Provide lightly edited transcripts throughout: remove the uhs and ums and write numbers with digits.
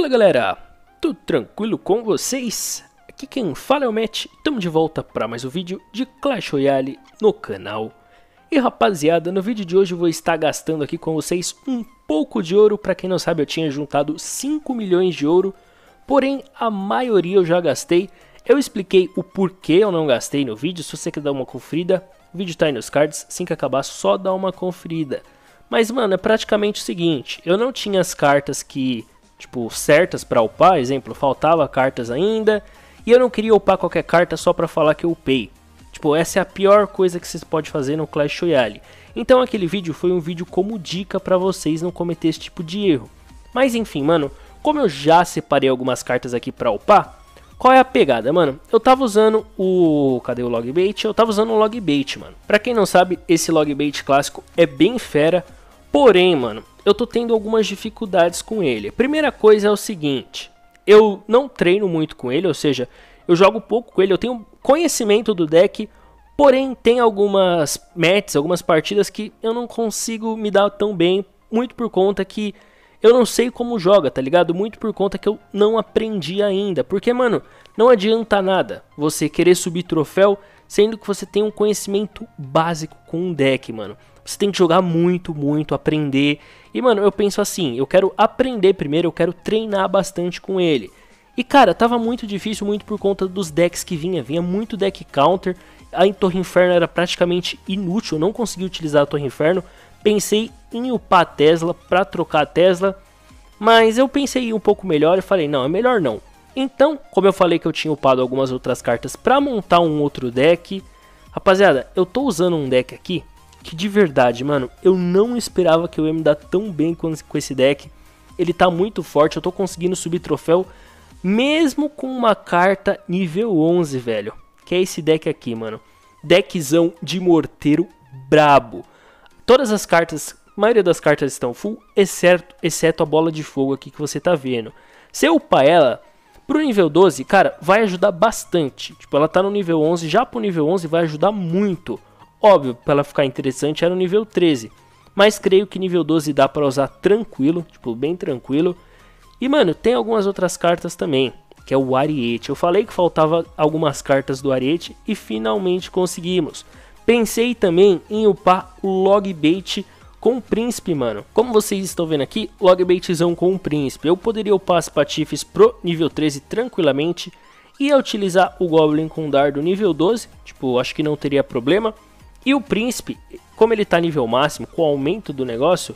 Fala galera, tudo tranquilo com vocês? Aqui quem fala é o Matt, estamos de volta para mais um vídeo de Clash Royale no canal. E rapaziada, no vídeo de hoje eu vou estar gastando aqui com vocês um pouco de ouro. Para quem não sabe, eu tinha juntado 5 milhões de ouro, porém a maioria eu já gastei. Eu expliquei o porquê eu não gastei no vídeo. Se você quer dar uma conferida, o vídeo tá aí nos cards, assim que acabar só dá uma conferida. Mas mano, é praticamente o seguinte, eu não tinha as cartas que... tipo, certas para upar, exemplo, faltava cartas ainda, e eu não queria upar qualquer carta só para falar que eu upei. Tipo, essa é a pior coisa que vocês podem fazer no Clash Royale. Então aquele vídeo foi um vídeo como dica para vocês não cometer esse tipo de erro. Mas enfim, mano, como eu já separei algumas cartas aqui para upar, qual é a pegada, mano? Eu tava usando o... cadê o Logbait? Eu tava usando o Logbait, mano. Pra quem não sabe, esse Logbait clássico é bem fera, porém, mano, eu tô tendo algumas dificuldades com ele. A primeira coisa é o seguinte, eu não treino muito com ele, ou seja, eu jogo pouco com ele, eu tenho conhecimento do deck, porém tem algumas matches, algumas partidas que eu não consigo me dar tão bem, muito por conta que eu não sei como joga, tá ligado? Muito por conta que eu não aprendi ainda, porque, mano, não adianta nada você querer subir troféu, sendo que você tem um conhecimento básico com um deck, mano. Você tem que jogar muito, aprender. E, mano, eu penso assim, eu quero aprender primeiro, eu quero treinar bastante com ele. E, cara, tava muito difícil, muito por conta dos decks que vinha muito deck counter. A Torre Inferno era praticamente inútil, eu não consegui utilizar a Torre Inferno. Pensei em upar a Tesla pra trocar a Tesla, mas eu pensei um pouco melhor e falei, não, é melhor não. Então, como eu falei que eu tinha upado algumas outras cartas pra montar um outro deck, rapaziada, eu tô usando um deck aqui que de verdade, mano, eu não esperava que eu ia me dar tão bem com esse deck. Ele tá muito forte, eu tô conseguindo subir troféu, mesmo com uma carta nível 11, velho. Que é esse deck aqui, mano. Deckzão de morteiro brabo. Todas as cartas, a maioria das cartas estão full, exceto a bola de fogo aqui que você tá vendo. Se eu upar ela pro nível 12, cara, vai ajudar bastante. Tipo, ela tá no nível 11, já pro nível 11 vai ajudar muito. Óbvio, para ela ficar interessante era no nível 13, mas creio que nível 12 dá para usar tranquilo, tipo, bem tranquilo. E, mano, tem algumas outras cartas também, que é o Ariete. Eu falei que faltava algumas cartas do Ariete e finalmente conseguimos. Pensei também em upar o Logbait com o Príncipe, mano. Como vocês estão vendo aqui, Logbaitzão com o Príncipe. Eu poderia upar as Patifes pro nível 13 tranquilamente. Ia utilizar o Goblin com dardo nível 12, tipo, acho que não teria problema. E o Príncipe, como ele tá nível máximo, com o aumento do negócio,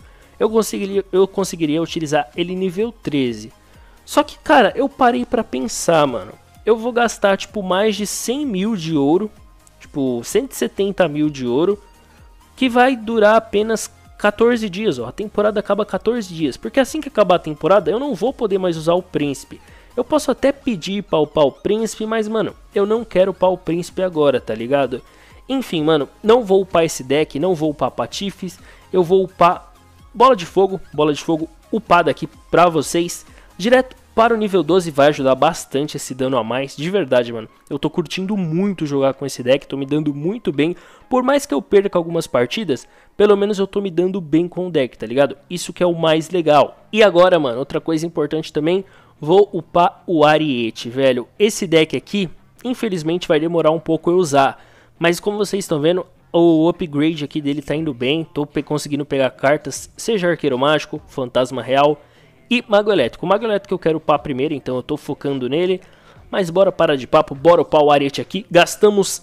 eu conseguiria utilizar ele nível 13. Só que, cara, eu parei pra pensar, mano. Eu vou gastar, tipo, mais de 100 mil de ouro, tipo, 170 mil de ouro, que vai durar apenas 14 dias, ó. A temporada acaba 14 dias, porque assim que acabar a temporada, eu não vou poder mais usar o Príncipe. Eu posso até pedir pra upar o Príncipe, mas, mano, eu não quero upar o Príncipe agora, tá ligado? Enfim, mano, não vou upar esse deck, não vou upar Patifes, eu vou upar bola de fogo upada aqui pra vocês, direto para o nível 12, vai ajudar bastante esse dano a mais, de verdade, mano. Eu tô curtindo muito jogar com esse deck, tô me dando muito bem, por mais que eu perca algumas partidas, pelo menos eu tô me dando bem com o deck, tá ligado? Isso que é o mais legal. E agora, mano, outra coisa importante também, vou upar o Ariete, velho. Esse deck aqui, infelizmente vai demorar um pouco eu usar. Mas como vocês estão vendo, o upgrade aqui dele tá indo bem. Tô conseguindo pegar cartas, seja Arqueiro Mágico, Fantasma Real e Mago Elétrico. O Mago Elétrico eu quero upar primeiro, então eu tô focando nele. Mas bora parar de papo, bora upar o Ariete aqui. Gastamos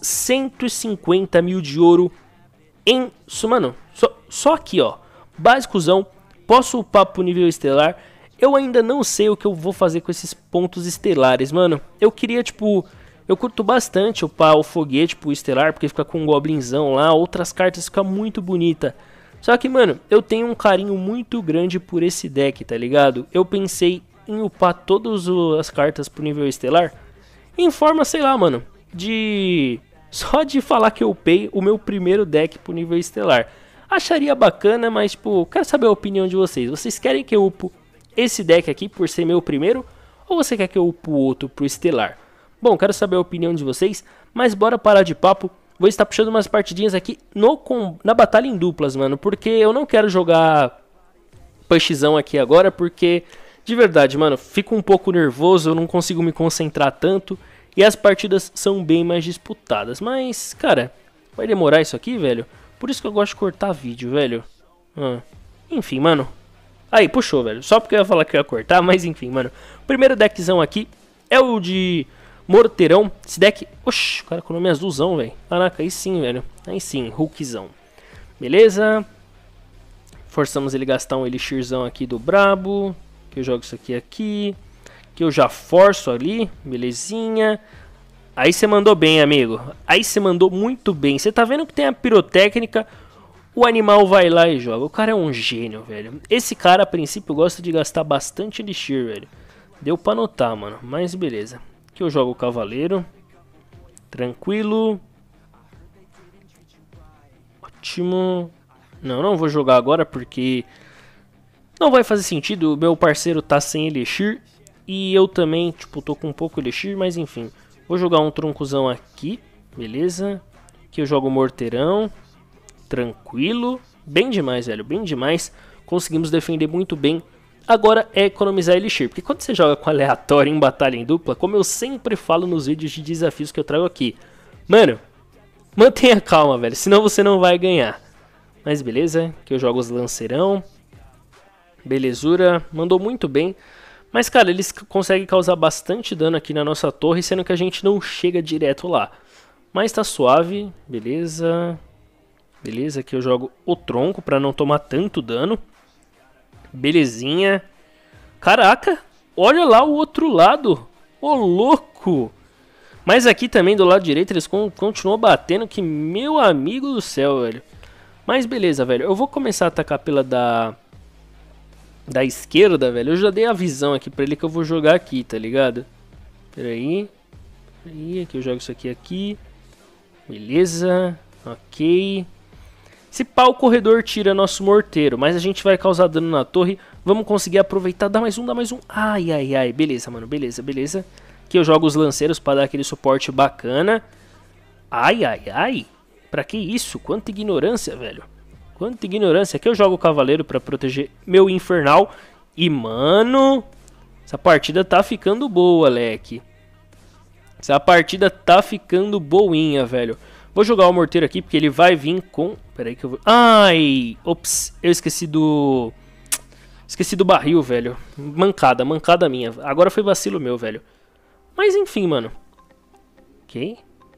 150 mil de ouro em... mano, só aqui, ó. Básicozão, posso upar pro nível estelar. Eu ainda não sei o que eu vou fazer com esses pontos estelares, mano. Eu queria, tipo... eu curto bastante upar o foguete pro estelar, porque fica com um goblinzão lá, outras cartas ficam muito bonita. Só que, mano, eu tenho um carinho muito grande por esse deck, tá ligado? Eu pensei em upar todas as cartas pro nível estelar, em forma, sei lá, mano, de... só de falar que eu upei o meu primeiro deck pro nível estelar. Acharia bacana, mas, tipo, quero saber a opinião de vocês. Vocês querem que eu upo esse deck aqui por ser meu primeiro, ou você quer que eu upo o outro pro estelar? Bom, quero saber a opinião de vocês, mas bora parar de papo. Vou estar puxando umas partidinhas aqui na batalha em duplas, mano, porque eu não quero jogar pushzão aqui agora, porque De verdade, mano, fico um pouco nervoso, eu não consigo me concentrar tanto. E as partidas são bem mais disputadas. Mas, cara, vai demorar isso aqui, velho? Por isso que eu gosto de cortar vídeo, velho. Enfim, mano. Aí, puxou, velho. Só porque eu ia falar que eu ia cortar, mas enfim, mano. O primeiro deckzão aqui é o de Morteirão. Esse deck... Oxi, o cara com o nome azulzão, velho. Caraca, aí sim, velho. Aí sim, Hulkzão. Beleza. Forçamos ele a gastar um elixirzão aqui do brabo. Que eu jogo isso aqui. Que eu já forço ali. Belezinha. Aí você mandou bem, amigo. Aí você mandou muito bem. Você tá vendo que tem a pirotécnica... O animal vai lá e joga. O cara é um gênio, velho. Esse cara, a princípio, gosta de gastar bastante elixir, velho. Deu pra notar, mano. Mas beleza. Aqui eu jogo o cavaleiro. Tranquilo. Ótimo. Não vou jogar agora porque... Não vai fazer sentido. O meu parceiro tá sem elixir. E eu também, tipo, tô com um pouco elixir. Mas enfim. Vou jogar um troncozão aqui. Beleza. Aqui eu jogo o morteirão. Tranquilo, bem demais, velho, bem demais. Conseguimos defender muito bem. Agora é economizar elixir, porque quando você joga com aleatório em batalha em dupla, como eu sempre falo nos vídeos de desafios que eu trago aqui, mano, mantenha calma, velho, senão você não vai ganhar. Mas beleza, que eu jogo os lanceirão. Belezura, mandou muito bem. Mas, cara, eles conseguem causar bastante dano aqui na nossa torre, sendo que a gente não chega direto lá. Mas tá suave, beleza... Beleza, aqui eu jogo o tronco pra não tomar tanto dano. Belezinha. Caraca, olha lá o outro lado. Ô, louco. Mas aqui também do lado direito eles continuam batendo, que meu amigo do céu, velho. Mas beleza, velho. Eu vou começar a atacar pela da esquerda, velho. Eu já dei a visão aqui pra ele que eu vou jogar aqui, tá ligado? Pera aí. Aqui eu jogo isso aqui. Beleza. Ok. Se pá, o corredor tira nosso morteiro, mas a gente vai causar dano na torre. Vamos conseguir aproveitar, dá mais um. Ai, beleza, mano, beleza. Aqui eu jogo os lanceiros para dar aquele suporte bacana. Ai, pra que isso? Quanta ignorância, velho. Quanta ignorância. Aqui eu jogo o cavaleiro para proteger meu infernal. E, mano, essa partida tá ficando boa, leque. Essa partida tá ficando boinha, velho. Vou jogar o morteiro aqui, porque ele vai vir com... Pera aí que eu vou... Ai! Ops, eu esqueci do... Esqueci do barril, velho. Mancada minha. Agora foi vacilo meu, velho. Mas enfim, mano. Ok.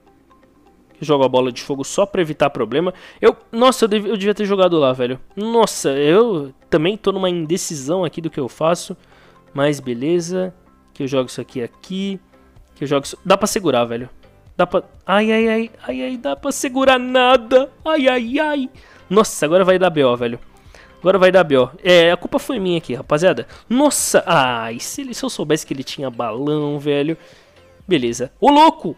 Eu jogo a bola de fogo só pra evitar problema. Nossa, eu devia ter jogado lá, velho. Nossa, eu também tô numa indecisão aqui do que eu faço. Mas beleza. Que eu jogo isso aqui. Que eu jogo isso... Dá pra segurar, velho. Dá pra... Ai, dá pra segurar nada. Ai. Nossa, agora vai dar BO, velho. Agora vai dar BO. A culpa foi minha aqui, rapaziada. Nossa, ai, se eu soubesse que ele tinha balão, velho. Beleza. Ô, louco.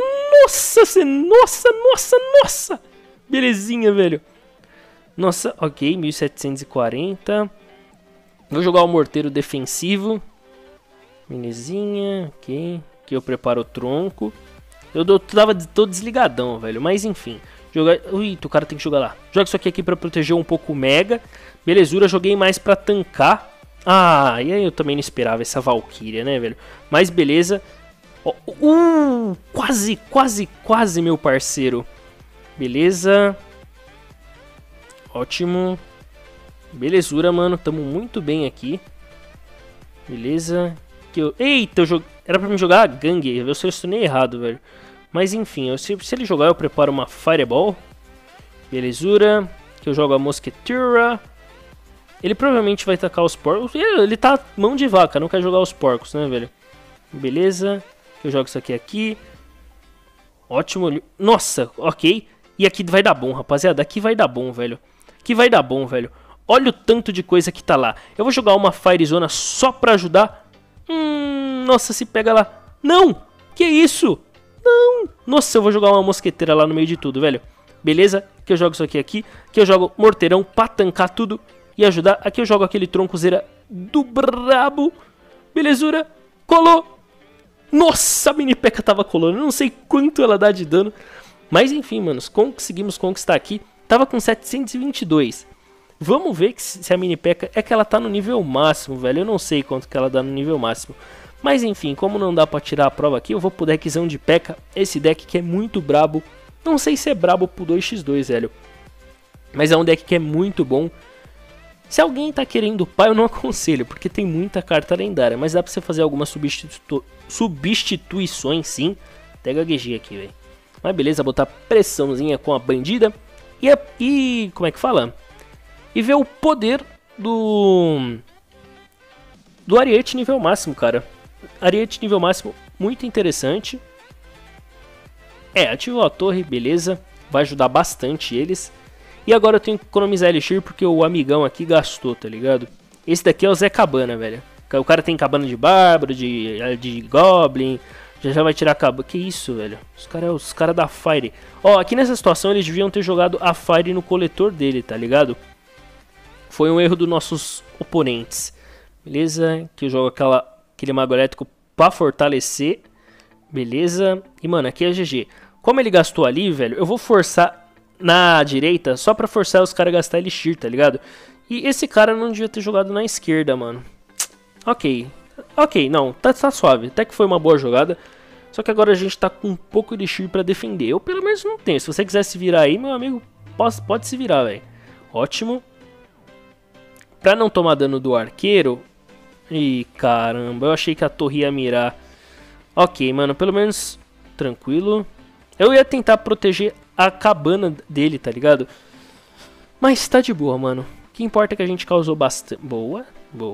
Nossa. Belezinha, velho. Nossa, ok, 1740. Vou jogar o morteiro defensivo. Belezinha, ok. Aqui eu preparo o tronco. Eu tava todo desligadão, velho. Mas enfim. Ui, o cara tem que jogar lá. Joga isso aqui pra proteger um pouco o Mega. Belezura, joguei mais pra tancar. Ah, e aí eu também não esperava essa Valkyria, né, velho? Mas beleza. Quase, meu parceiro. Beleza. Ótimo. Belezura, mano. Tamo muito bem aqui. Beleza. Eita, era pra me jogar a gangue. Eu selecionei errado, velho. Mas enfim, se ele jogar, eu preparo uma Fireball. Belezura. Que eu jogo a Mosqueteira. Ele provavelmente vai tacar os porcos. Ele tá mão de vaca, não quer jogar os porcos, né, velho? Beleza. Que eu jogo isso aqui. Ótimo. Nossa, ok. E aqui vai dar bom, rapaziada. Aqui vai dar bom, velho. Olha o tanto de coisa que tá lá. Eu vou jogar uma Firezona só pra ajudar. Nossa, se pega lá. Não! Que isso? Não! Nossa, eu vou jogar uma mosqueteira lá no meio de tudo, velho. Beleza? Que eu jogo isso aqui. Que eu jogo morteirão pra tancar tudo e ajudar. Aqui eu jogo aquele troncozeira do brabo. Belezura. Colou. Nossa, a mini P.E.K.K.A tava colando. Eu não sei quanto ela dá de dano. Mas enfim, manos. Conseguimos conquistar aqui. Tava com 722. Vamos ver se a mini P.E.K.K.A. é que ela tá no nível máximo, velho. Eu não sei quanto que ela dá no nível máximo. Mas enfim, como não dá pra tirar a prova aqui, eu vou pro deckzão de P.E.K.K.A. Esse deck que é muito brabo. Não sei se é brabo pro 2x2, velho. Mas é um deck que é muito bom. Se alguém tá querendo upar, eu não aconselho, porque tem muita carta lendária. Mas dá pra você fazer algumas substituições, sim. Até gaguejei aqui, velho. Mas beleza, botar pressãozinha com a bandida. E como é que fala? E ver o poder do Ariete nível máximo, cara. Ariete nível máximo, muito interessante. Ativou a torre, beleza. Vai ajudar bastante eles. E agora eu tenho que economizar Elixir porque o amigão aqui gastou, tá ligado? Esse daqui é o Zé Cabana, velho. O cara tem cabana de bárbaro, de goblin. Já vai tirar a cabana. Que isso, velho? Os cara da Fire. Ó, aqui nessa situação eles deviam ter jogado a Fire no coletor dele, tá ligado? Foi um erro dos nossos oponentes. Beleza? Que eu jogo aquele mago elétrico pra fortalecer. Beleza? E, mano, aqui é GG. Como ele gastou ali, velho, eu vou forçar na direita só pra forçar os caras a gastar Elixir, tá ligado? E esse cara não devia ter jogado na esquerda, mano. Ok, não, tá suave. Até que foi uma boa jogada. Só que agora a gente tá com um pouco de Elixir pra defender. Eu pelo menos não tenho. Se você quiser se virar aí, meu amigo, pode se virar, velho. Ótimo. Pra não tomar dano do arqueiro... Ih, caramba, eu achei que a torre ia mirar. Ok, mano, pelo menos tranquilo. Eu ia tentar proteger a cabana dele, tá ligado? Mas tá de boa, mano. O que importa é que a gente causou bastante... Boa.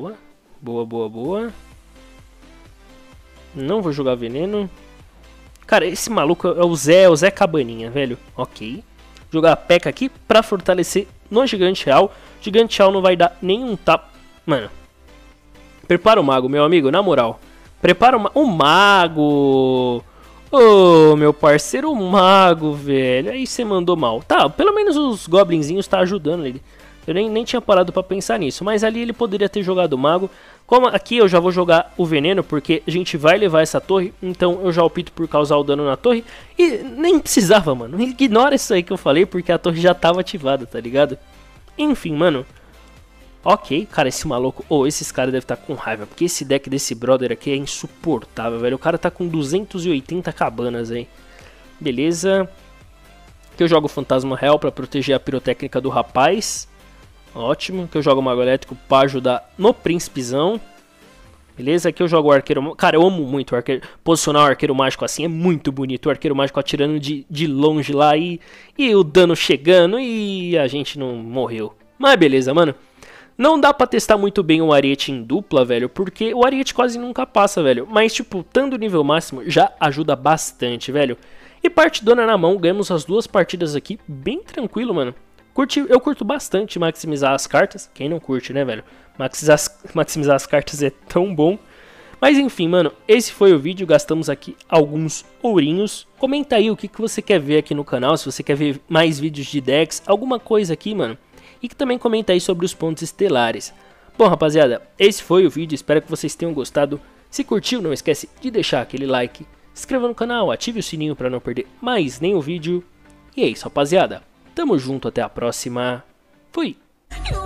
Não vou jogar veneno. Cara, esse maluco é o Zé Cabaninha, velho. Ok. Jogar a P.E.K.K.A. aqui pra fortalecer no Gigante Real. Gigante Real não vai dar nenhum tapa. Mano. Prepara o mago, meu amigo, na moral. Prepara o mago. Ô, meu parceiro, o mago, velho. Aí você mandou mal. Tá, pelo menos os goblinzinhos tá ajudando ele. Eu nem tinha parado pra pensar nisso. Mas ali ele poderia ter jogado o mago. Como aqui eu já vou jogar o veneno, porque a gente vai levar essa torre. Então eu já opto por causar o dano na torre. E nem precisava, mano. Ignora isso aí que eu falei, porque a torre já tava ativada, tá ligado? Enfim, mano. Ok, cara, esse maluco... esses caras devem estar com raiva, porque esse deck desse brother aqui é insuportável, velho. O cara tá com 280 cabanas aí. Beleza. Aqui eu jogo o Fantasma Real pra proteger a pirotécnica do rapaz. Ótimo. Aqui eu jogo o Mago Elétrico pra ajudar no Príncipezão. Beleza, aqui eu jogo o Arqueiro... Cara, eu amo muito o Arqueiro... Posicionar o Arqueiro Mágico assim é muito bonito. O Arqueiro Mágico atirando de longe lá e o dano chegando e a gente não morreu. Mas beleza, mano. Não dá pra testar muito bem o Ariete em dupla, velho, porque o Ariete quase nunca passa, velho. Mas, tipo, estando no nível máximo já ajuda bastante, velho. E partidona na mão, ganhamos as duas partidas aqui bem tranquilo, mano. Eu curto bastante maximizar as cartas. Quem não curte, né, velho? Maximizar as cartas é tão bom. Mas enfim, mano, esse foi o vídeo. Gastamos aqui alguns ourinhos. Comenta aí o que você quer ver aqui no canal, se você quer ver mais vídeos de decks, alguma coisa aqui, mano. E que também comenta aí sobre os pontos estelares. Bom, rapaziada, esse foi o vídeo. Espero que vocês tenham gostado. Se curtiu, não esquece de deixar aquele like. Se inscreva no canal, ative o sininho para não perder mais nenhum vídeo. E é isso, rapaziada. Tamo junto, até a próxima. Fui!